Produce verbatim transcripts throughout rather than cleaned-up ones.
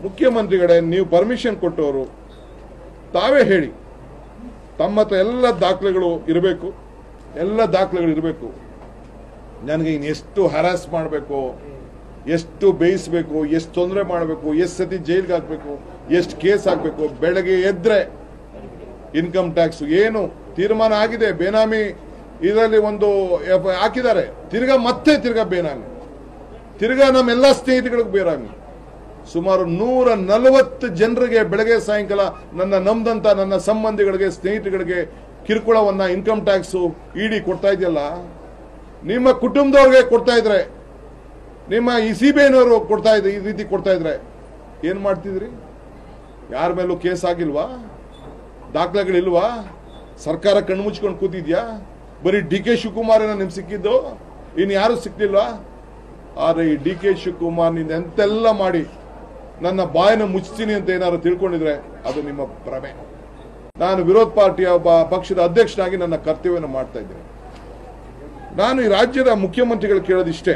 ಮುಖ್ಯಮಂತ್ರಿಗಳೇ, ನೀವು ಪರ್ಮಿಷನ್ ಕೊಟ್ಟವರು ತಾವೇ ಹೇಳಿ. ತಮ್ಮ ಹತ್ರ ಎಲ್ಲ ದಾಖಲೆಗಳು ಇರಬೇಕು, ಎಲ್ಲ ದಾಖಲೆಗಳು ಇರಬೇಕು. ನನಗೆ ಇನ್ನು ಎಷ್ಟು ಹರಾಸ್ ಮಾಡಬೇಕು, ಎಷ್ಟು ಬೇಯಿಸಬೇಕು, ಎಷ್ಟು ತೊಂದರೆ ಮಾಡಬೇಕು, ಎಷ್ಟು ಸತಿ ಜೈಲ್ಗೆ ಹಾಕಬೇಕು, ಎಷ್ಟು ಕೇಸ್ ಹಾಕಬೇಕು. ಬೆಳಗ್ಗೆ ಎದ್ರೆ ಇನ್ಕಮ್ ಟ್ಯಾಕ್ಸ್ ಏನು ತೀರ್ಮಾನ ಆಗಿದೆ, ಬೇನಾಮಿ ಇದರಲ್ಲಿ ಒಂದು ಹಾಕಿದ್ದಾರೆ, ತಿರ್ಗಾ ಮತ್ತೆ ತಿರ್ಗಾ ಬೇನಾಮಿ, ತಿರ್ಗಾ ನಮ್ಮೆಲ್ಲ ಸ್ನೇಹಿತಗಳಿಗೆ ಬೇನಾಮಿ. ಸುಮಾರು ನೂರ ನಲವತ್ತು ಜನರಿಗೆ ಬೆಳಗ್ಗೆ ಸಾಯಂಕಾಲ ನನ್ನ ನಂಬದಂತ ನನ್ನ ಸಂಬಂಧಿಗಳಿಗೆ, ಸ್ನೇಹಿತರಿಗೆ ಕಿರುಕುಳವನ್ನ ಇನ್ಕಮ್ ಟ್ಯಾಕ್ಸ್ ಇಡಿ ಕೊಡ್ತಾ ಇದೆಯಲ್ಲ. ನಿಮ್ಮ ಕುಟುಂಬದವ್ರಿಗೆ ಕೊಡ್ತಾ ಇದ್ರೆ, ನಿಮ್ಮ ಈ ಸಿ ಬಿ ಐನವರು ಕೊಡ್ತಾ ಇದ್ರೆ, ಈ ರೀತಿ ಕೊಡ್ತಾ ಇದ್ರೆ ಏನ್ ಮಾಡ್ತಿದ್ರಿ? ಯಾರ ಮೇಲೂ ಕೇಸ್ ಆಗಿಲ್ವಾ? ದಾಖಲೆಗಳಿಲ್ವಾ? ಸರ್ಕಾರ ಕಣ್ಣು ಮುಚ್ಕೊಂಡು ಕೂತಿದ್ಯಾ? ಬರೀ ಡಿ ಕೆ ಶಿವಕುಮಾರ್ ನಿಮ್ಗೆ ಸಿಕ್ಕಿದ್ದು, ಇನ್ ಯಾರು ಸಿಕ್ಲಿಲ್ವಾ? ಆದ್ರೆ ಈ ಡಿ ಕೆ ಶಿವಕುಮಾರ್ ನಿಂದ ಎಂತೆಲ್ಲ ಮಾಡಿ ನನ್ನ ಬಾಯನ್ನ ಮುಚ್ತೀನಿ ಅಂತ ಏನಾದ್ರು ತಿಳ್ಕೊಂಡಿದ್ರೆ ಅದು ನಿಮ್ಮ ಭ್ರಮೆ. ನಾನು ವಿರೋಧ ಪಾರ್ಟಿಯ ಒಬ್ಬ ಪಕ್ಷದ ಅಧ್ಯಕ್ಷನಾಗಿ ನನ್ನ ಕರ್ತವ್ಯವನ್ನು ಮಾಡ್ತಾ ಇದ್ದೇನೆ. ನಾನು ಈ ರಾಜ್ಯದ ಮುಖ್ಯಮಂತ್ರಿಗಳು ಕೇಳೋದಿಷ್ಟೇ,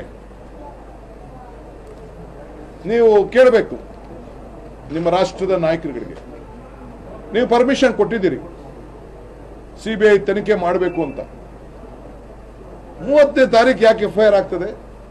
ನೀವು ಕೇಳಬೇಕು ನಿಮ್ಮ ರಾಷ್ಟ್ರದ ನಾಯಕರುಗಳಿಗೆ. ನೀವು ಪರ್ಮಿಷನ್ ಕೊಟ್ಟಿದ್ದೀರಿ ಸಿಬಿಐ ತನಿಖೆ ಮಾಡಬೇಕು ಅಂತ. ಮೂವತ್ತನೇ ತಾರೀಕು ಯಾಕೆ ಎಫ್ ಐ ಆರ್ ಆಗ್ತದೆ?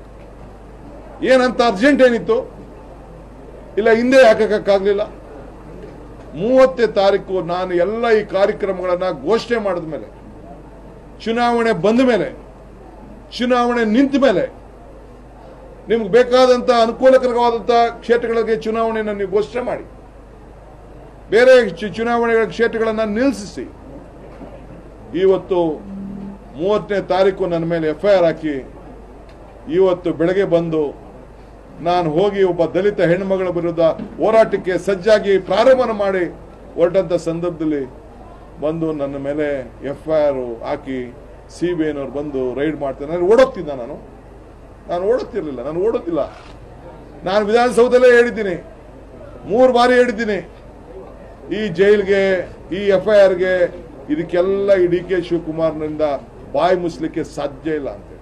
ಏನಂತ ಅರ್ಜೆಂಟ್ ಏನಿತ್ತು? ಇಲ್ಲ ಹಿಂದೆ ಹಾಕಕ್ಕಾಗ್ಲಿಲ್ಲ? ಮೂವತ್ತನೇ ತಾರೀಕು ನಾನು ಎಲ್ಲ ಈ ಕಾರ್ಯಕ್ರಮಗಳನ್ನ ಘೋಷಣೆ ಮಾಡಿದ ಮೇಲೆ, ಚುನಾವಣೆ ಬಂದ ಮೇಲೆ, ಚುನಾವಣೆ ನಿಂತ ಮೇಲೆ, ನಿಮ್ಗೆ ಬೇಕಾದಂತ ಅನುಕೂಲಕರವಾದಂತ ಕ್ಷೇತ್ರಗಳಿಗೆ ಚುನಾವಣೆಯನ್ನು ನೀವು ಘೋಷಣೆ ಮಾಡಿ, ಬೇರೆ ಚುನಾವಣೆಗಳ ಕ್ಷೇತ್ರಗಳನ್ನ ನಿಲ್ಲಿಸಿ, ಇವತ್ತು ಮೂವತ್ತನೇ ತಾರೀಕು ನನ್ನ ಮೇಲೆ ಎಫ್ ಐ ಆರ್ ಹಾಕಿ ಇವತ್ತು ಬೆಳಗ್ಗೆ ಬಂದು ನಾನು ಹೋಗಿ ಒಬ್ಬ ದಲಿತ ಹೆಣ್ಮಗಳ ವಿರುದ್ಧ ಹೋರಾಟಕ್ಕೆ ಸಜ್ಜಾಗಿ ಪ್ರಾರಂಭ ಮಾಡಿ ಹೊರಟಂತ ಸಂದರ್ಭದಲ್ಲಿ ಬಂದು ನನ್ನ ಮೇಲೆ ಎಫ್ ಐ ಆರ್ ಹಾಕಿ ಸಿ ಬಿ ಐನವ್ರು ಬಂದು ರೈಡ್ ಮಾಡ್ತಾರೆ. ನಾನು ಓಡೋಗ್ತಿದ್ದ ನಾನು ನಾನು ಓಡುತ್ತಿರಲಿಲ್ಲ ನಾನು ಓಡೋದಿಲ್ಲ. ನಾನು ವಿಧಾನಸೌಧದಲ್ಲೇ ಹೇಳಿದ್ದೀನಿ, ಮೂರು ಬಾರಿ ಹೇಳಿದ್ದೀನಿ, ಈ ಜೈಲ್ಗೆ, ಈ ಎಫ್ ಐ ಆರ್ಗೆ, ಇದಕ್ಕೆಲ್ಲ ಈ ಡಿ ಕೆ ಶಿವಕುಮಾರ್ನಿಂದ ಬಾಯಿ ಮುಚ್ಚಲಿಕ್ಕೆ ಸಾಧ್ಯ ಇಲ್ಲ ಅಂತ.